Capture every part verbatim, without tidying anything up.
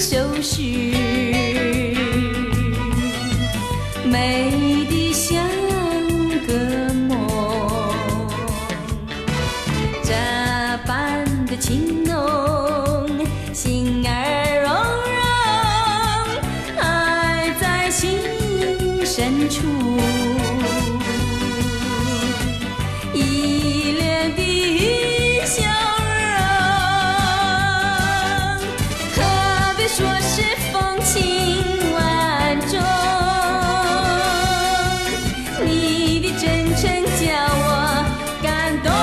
收拾，美的像个梦。这般的情浓，心儿融融，爱在心深处。依恋的笑容，何必说是风情万种？你的真诚叫我感动。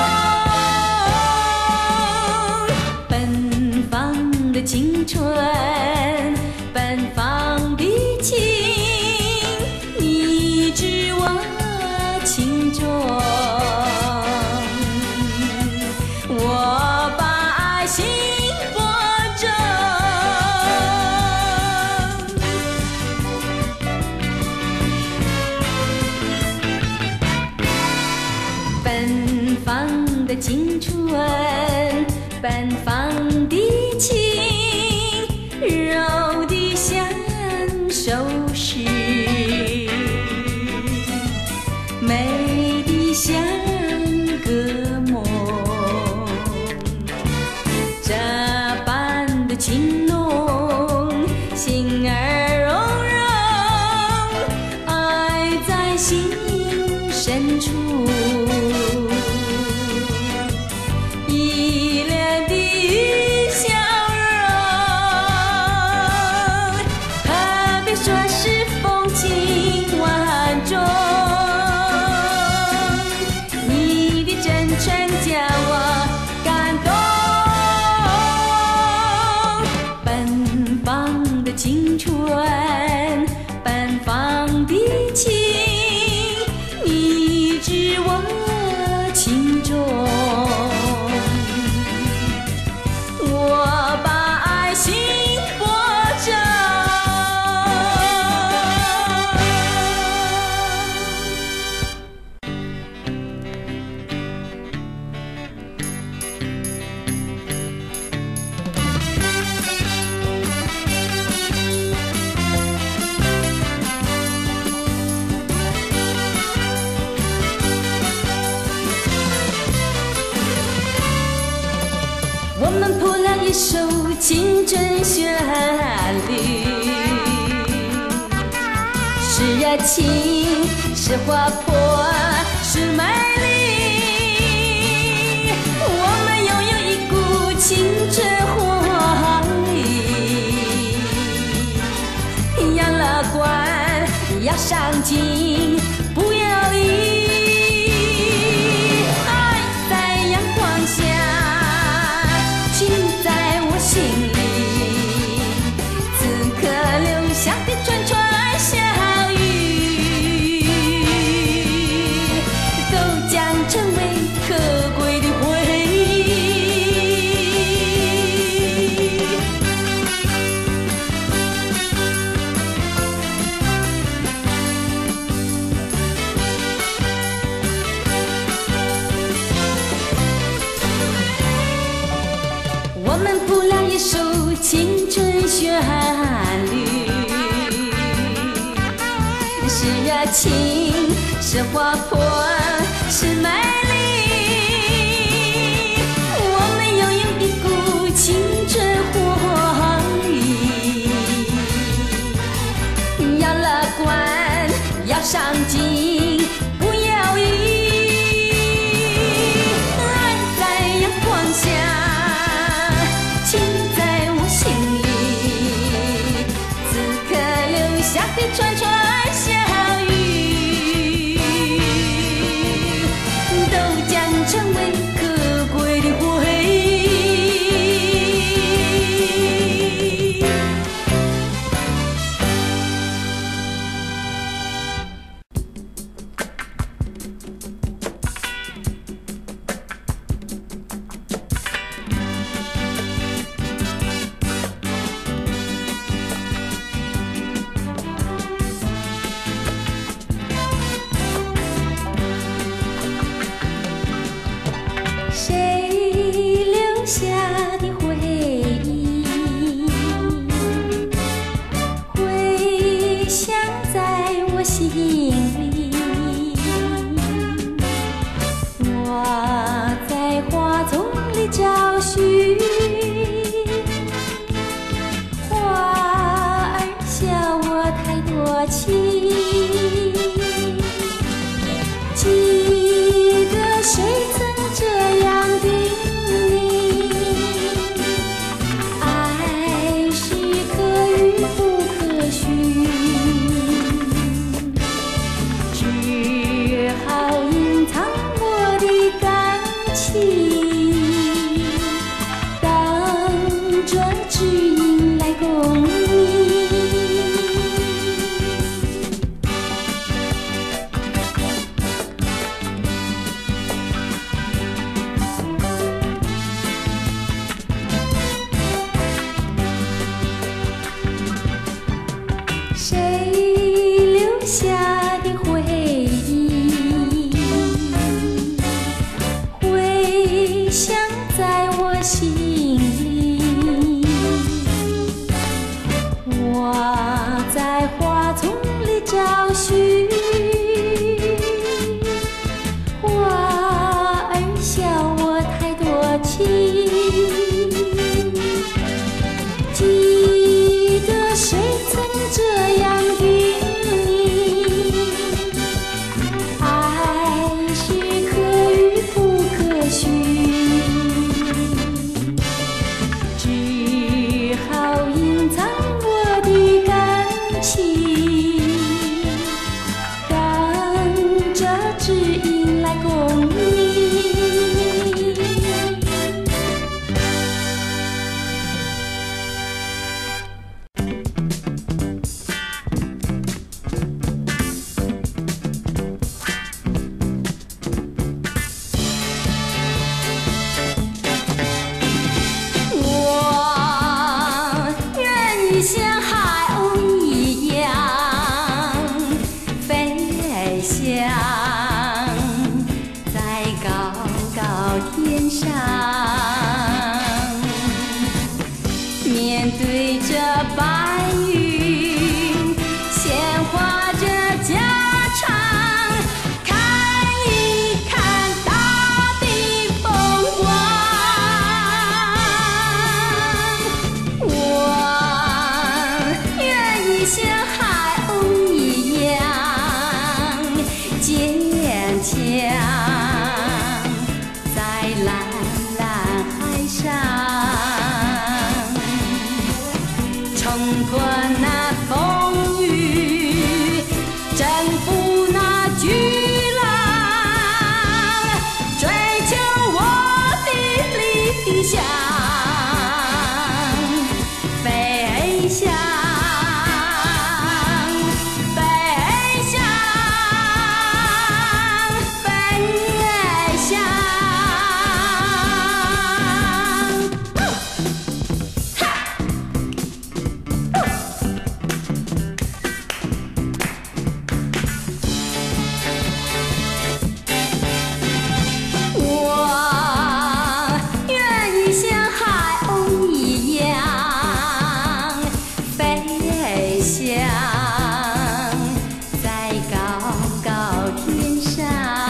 奔放的青春，奔放的情，你知我情重。我把爱心播种，奔放的青春，奔放的情，柔的像收拾，美的像个梦。这般的情浓，心儿融融，爱在心深处。依恋的笑容，何必说是风情万种？你的真诚叫我感动。奔放的青春，奔放的情，你知我情重。我把爱心播种。我们谱了一首青春旋律，是热情，是活泼，是美丽。我们拥有一股青春活力，要乐观，要上进，不要犹豫。爱在阳光下，情在我心里，此刻留下的串串小语，都将成为可贵的回忆。我们谱了一首青春旋律，是热情，是活泼，是美丽。我们拥有一股青春活力，要乐观，要上进，不要犹豫。爱在阳光下，情在我心里，此刻留下的串串小语，都情。记得谁曾这样叮咛，爱是可遇不可寻，只好隐藏我的感情，等着指引来共鸣。谁留下的回忆，回响在我心里。我在花丛里找寻，花儿笑我太多情。记得谁曾这样叮咛，爱是可遇不可寻，只好隐藏我的感情，等着指引来共鸣。我愿意像海鸥一样飞翔在高高天上，面对着白云，鲜花着家常，看一看大地风光。我愿意像海鸥一样坚强在蓝蓝海上，冲破那风雨，征服那巨浪，追求我的理想，飞翔，飞翔，飞翔。我愿意像海鸥一样飞翔在高高天上，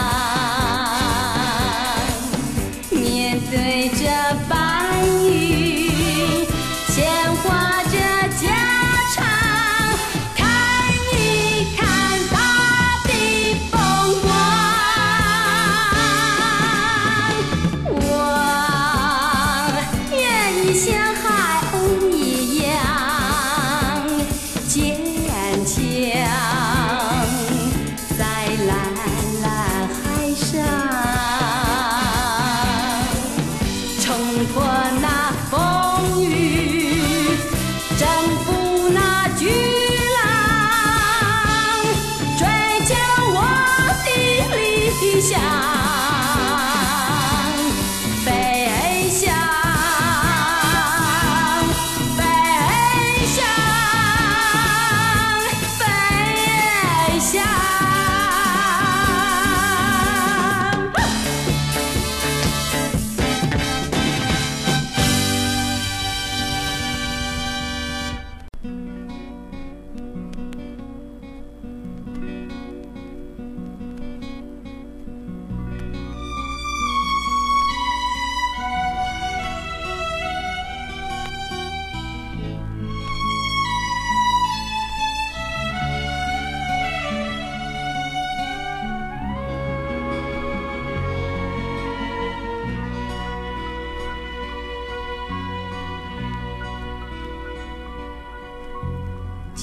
面对着白云，鲜花着家常，看一看大地风光。我愿意像海鸥一样坚强在蓝蓝海上，冲破那风雨，征服那巨浪，追求我的理想，飞翔，飞翔，飞翔。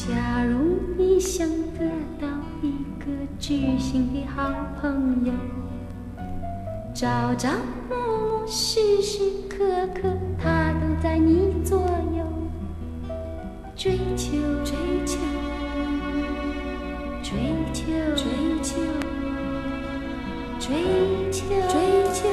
假如你想得到一个知心的好朋友，朝朝暮暮时时刻刻他都在你左右，追求追求追求追求追求追求。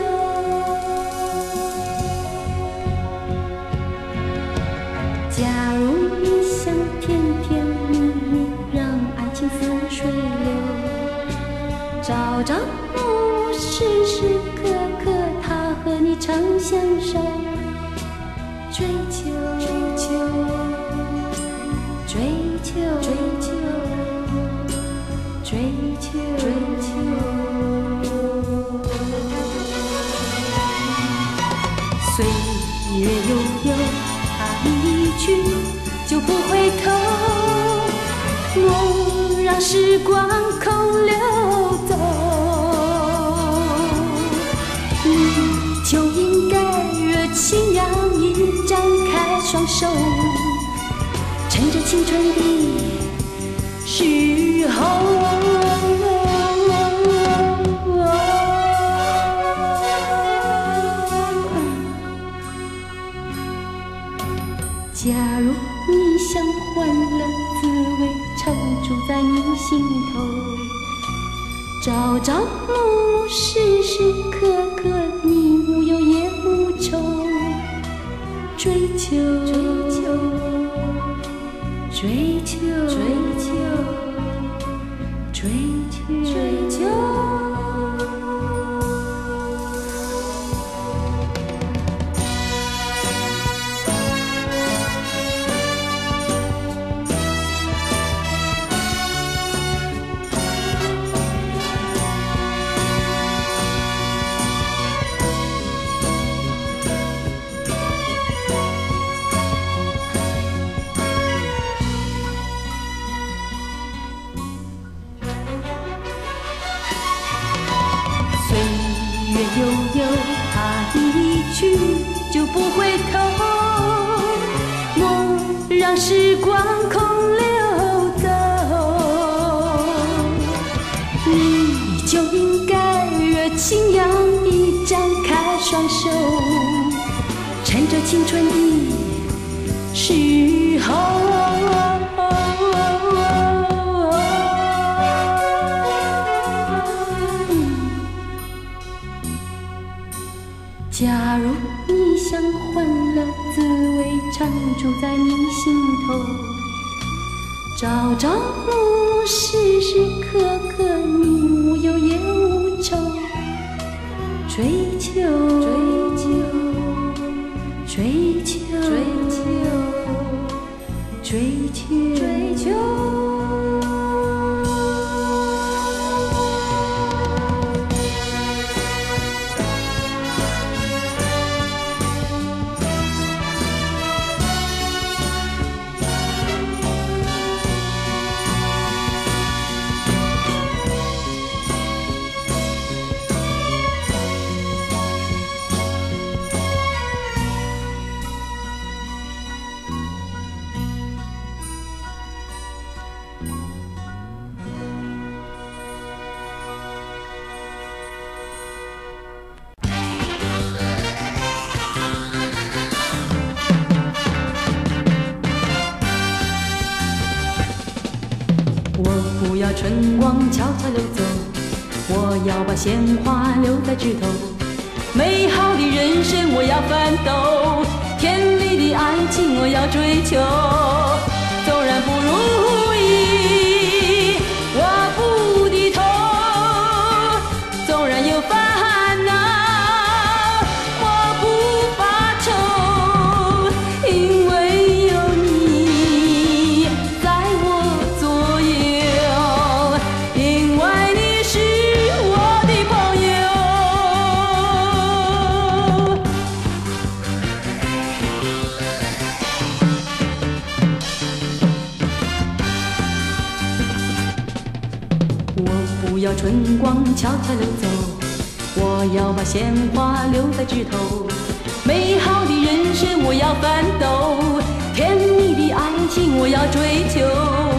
假如你想甜甜蜜蜜让爱情似水流，朝朝暮暮时时刻刻他和你常相守，追求追求追求追求追求追求。岁月悠悠，他一去就不回头，莫让时光空流走。你就应该热情洋溢，张开双手，趁着青春的时候。假如你想欢乐滋味常驻在你心头，朝朝暮暮时时刻刻你无忧也无愁，追求追求追求追求追求追求。悠悠，他一去就不回头，莫让时光空流走。你就应该热情洋溢，张开双手，趁着青春的时候。假如你想欢乐滋味常驻在你心头，朝朝暮暮时时刻刻你无忧也无愁，追求追求追求追求追求追求。不要春光悄悄溜走，我要把鲜花留在枝头。美好的人生我要奋斗，甜蜜的爱情我要追求。纵然不如意，我不低头；纵然有烦恼，我不发愁，因为有你在我左右，因为你是我的朋友。我不要春光悄悄溜走，我要把鲜花留在枝头。美好的人生我要奋斗，甜蜜的爱情我要追求。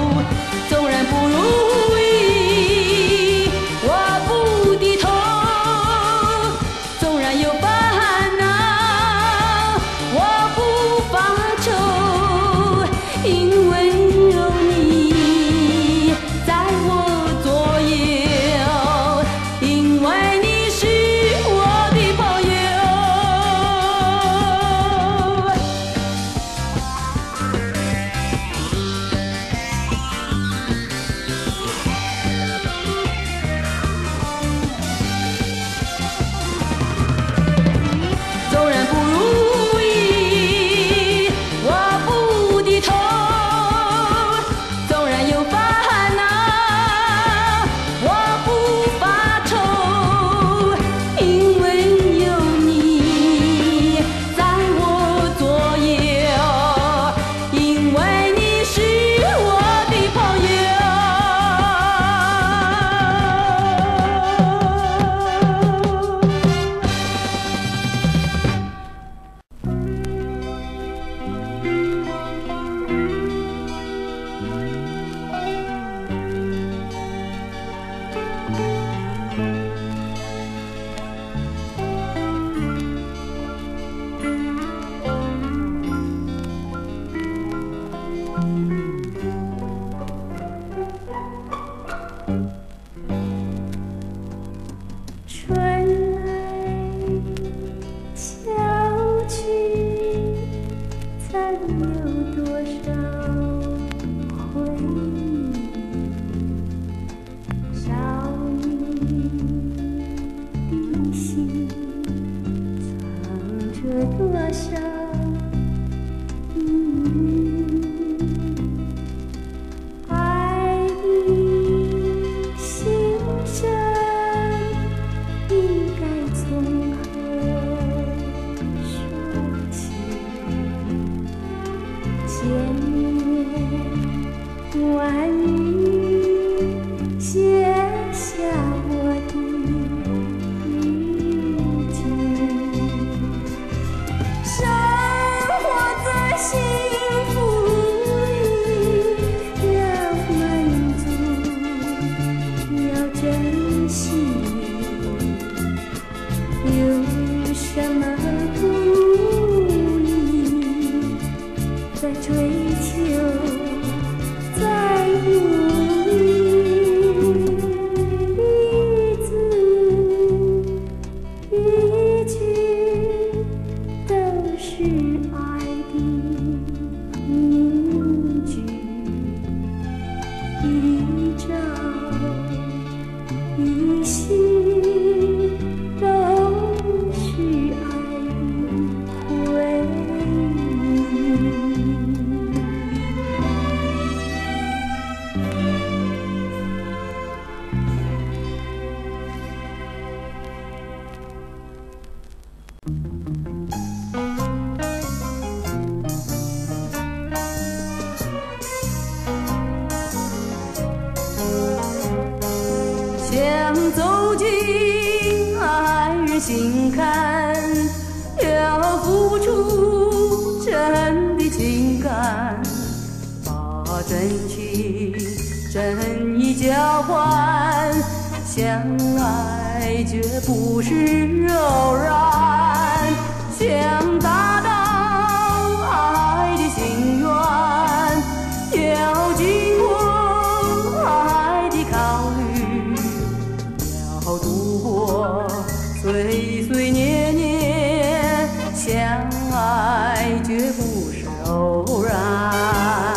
心坎，要付出真的情感，把真情真意交换，相爱绝不是偶然，想达到爱的心愿，要经过爱的考虑，要度过岁岁年年，相爱绝不是偶然。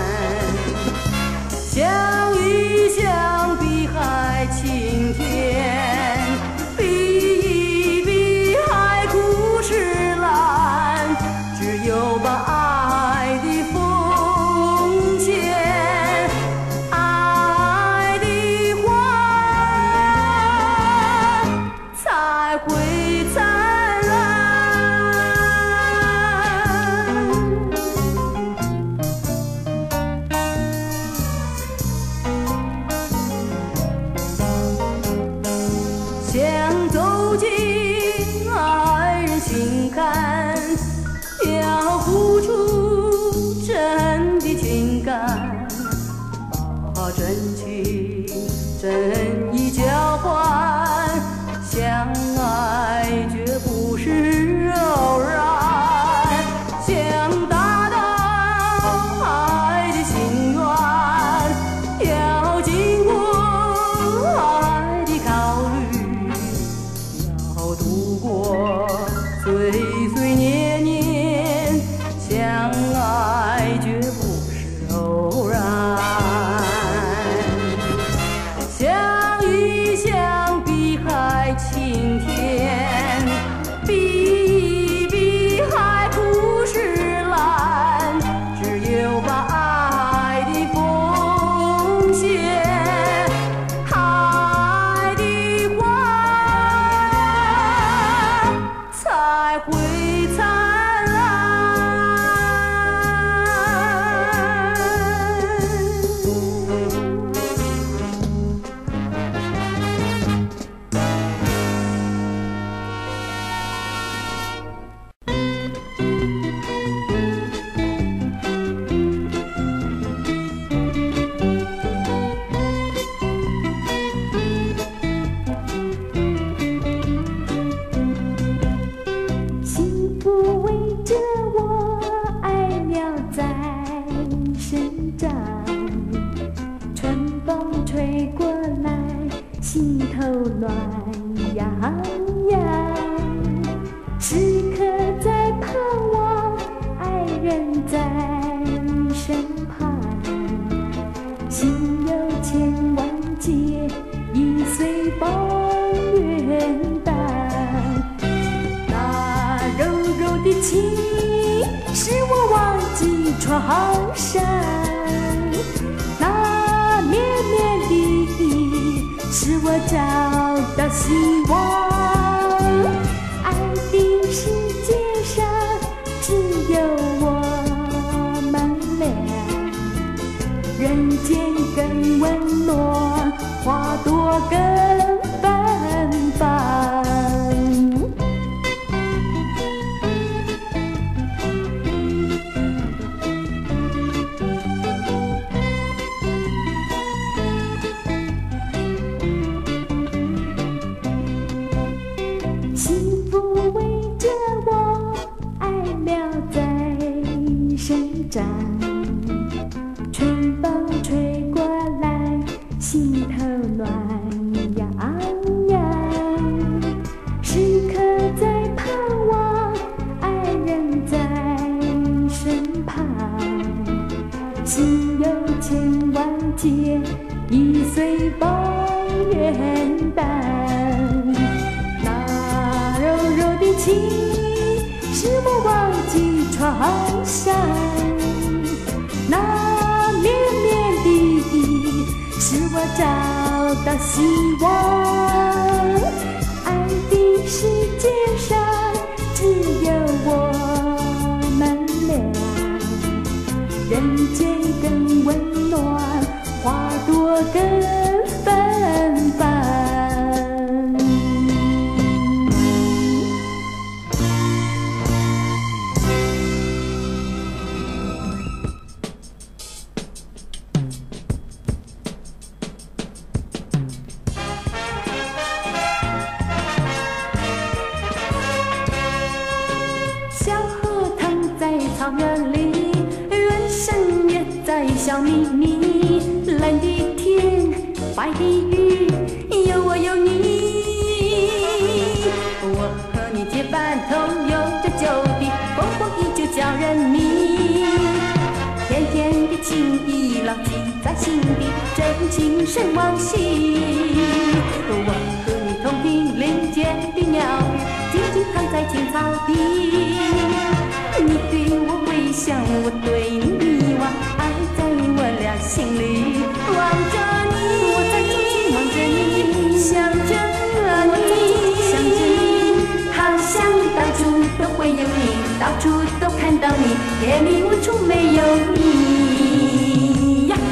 相遇相比海晴天，比一比海枯石烂，只有把爱的奉献，爱的花才会灿烂。想走进爱人心坎，要付出真的情感，把真情真意交换，相爱绝不是偶然，想达到爱的心愿，要经过爱的考虑，要度过岁岁年年，相爱绝不是偶然。相头暖洋洋，时刻在盼望爱人在身旁，心有千万结，一岁报元旦。那柔柔的情，使我忘记创伤；那绵绵的意，使我找到希望。爱的世界上，只有我们俩，人间更温暖，花朵更芬芳。幸福围着我，爱苗在生长，春风吹过来，心头暖洋洋，时刻在盼望爱人在身旁，心有千万结，一岁报元旦。那柔柔的情，使我忘记创伤；那绵绵的意，使我找到希望。爱的世界上，只有我们俩，人间更温暖，花朵更芬芳。小河淌在草原里，人生也在笑眯眯。蓝的天，白的云，有我有你。我和你结伴同游这旧地，风光依旧叫人迷。甜甜的情意牢记在心底，真情深往昔。我和你同听林间的鸟语，静静躺在青草地。你对我微笑，我对你迷惘，爱在我俩心里。望着你，我在静静望着你，想着你，想着你，好像到处都会有你，到处都看到你，天里无处没有你呀。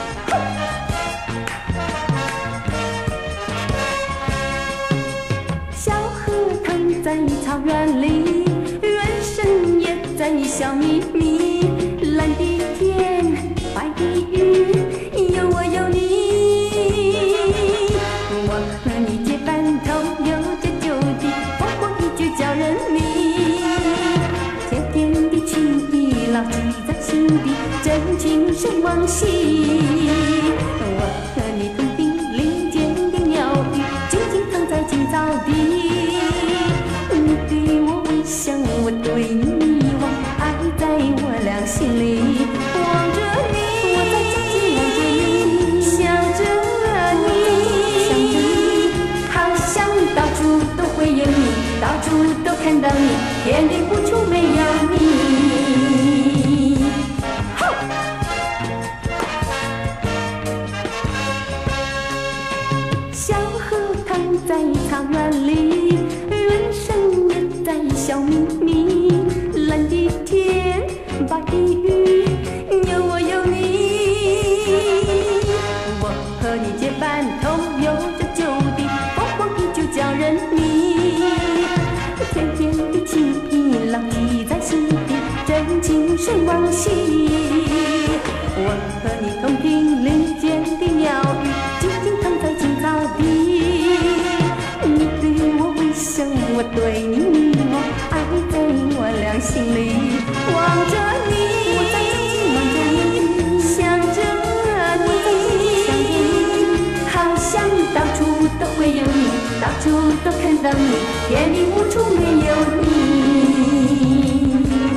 小河淌在草原里，人生也在笑眯眯。蓝的天，白的云，有我有你。我和你结伴同游这旧地，风光依旧叫人迷。甜甜的情意牢记在心底，真情深往昔。我和你同听林间的鸟语，静静躺在青草地。你对我微笑，我对你迷惘，爱在我俩心里。望着你，我在静静望着你，想着你，想着你，好像到处都会有你，到处都看到你，天地无处没有你。小河淌在草原里，人生也在笑眯眯。蓝的天，白的云，有我有你。我和你结伴同游这旧地，风光依旧叫人迷。甜甜的情意牢记在心底，真情深往昔。我和你同听林间的鸟语，静静躺在青草地。你对我微笑，我对你迷惘，爱在我俩心里。望着你。 处都看到你，天里无处没有你。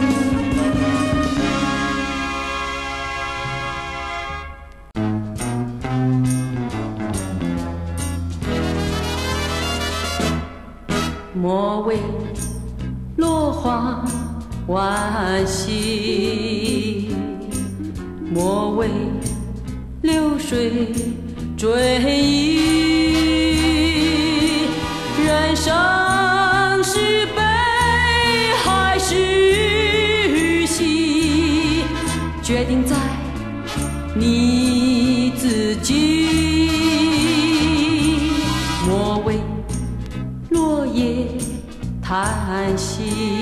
莫为落花惋惜，莫为流水追忆。人生是悲还是喜，决定在你自己。莫为落叶叹息，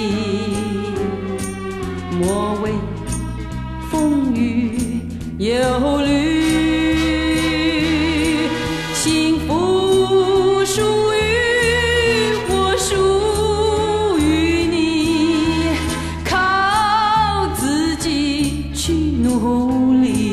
莫为风雨忧虑。幸福属于我，属于你，靠自己去努力。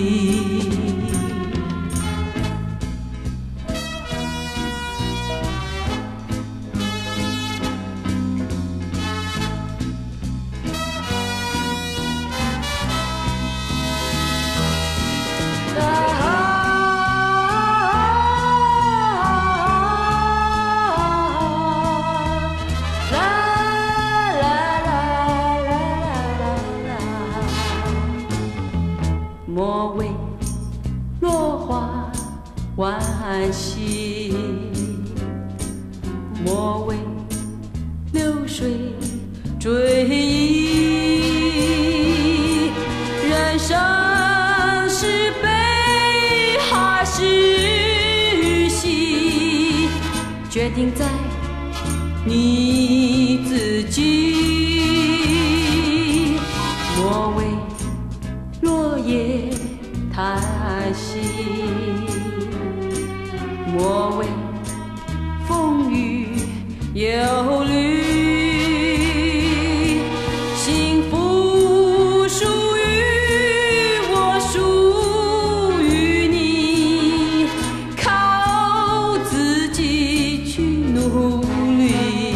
莫为落花惋惜，莫为流水追忆。人生是悲还是喜，决定在你自己。莫为落叶叹息，莫为风雨忧虑。幸福属于我，属于你，靠自己去努力。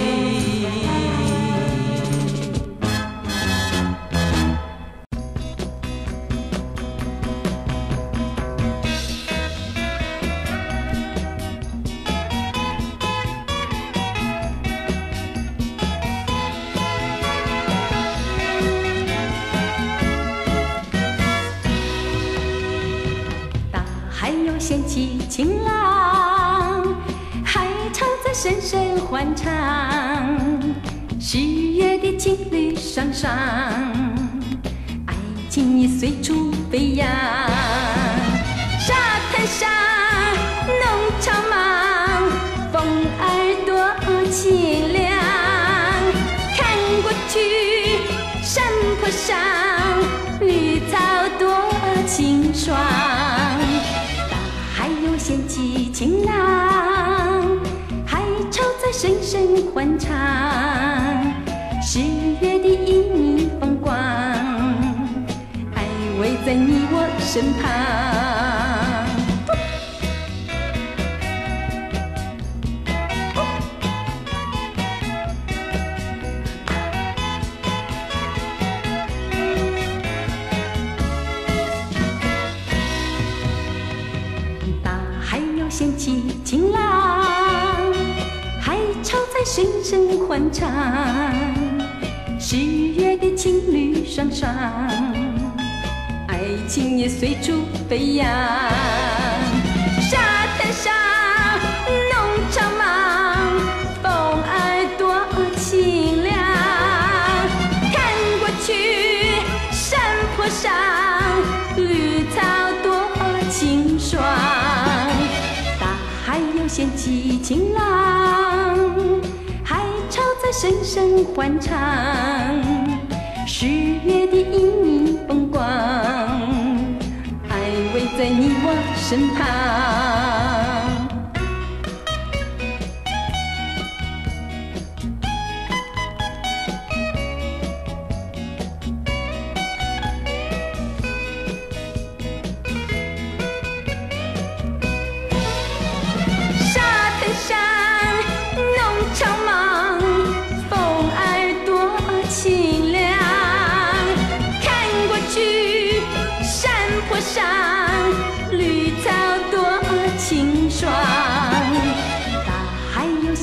掀起晴浪，海潮在声声欢唱。十月的情侣双双，爱情已随处飞扬。沙滩上弄草忙，风儿多清凉。看过去山坡上，绿草多清爽。掀起晴浪，海潮在声声欢唱。十月的旖旎风光，爱偎在你我身旁。掀起晴浪，海潮在声声欢唱。十月的情侣双双，爱情也随处飞扬。沙滩上弄草忙，风儿多清凉。看过去山坡上，绿草多清爽。掀起晴浪，海潮在声声欢唱。十月的旖旎风光，爱偎在你我身旁。上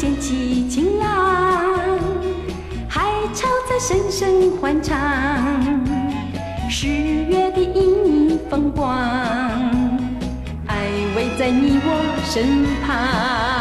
掀起晴朗，海潮在声声欢唱，十月的熠熠风光，爱围在你我身旁。